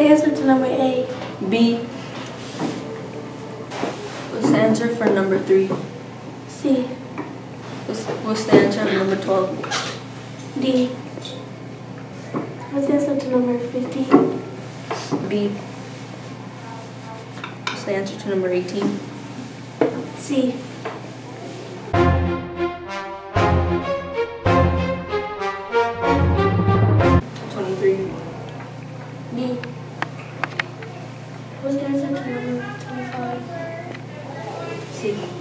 answer to number A? B. What's the answer for number 3? C. What's the answer for number 12? D. What's the answer to number 15? B. What's the answer to number 18? C. D. What's the answer to number 25? C.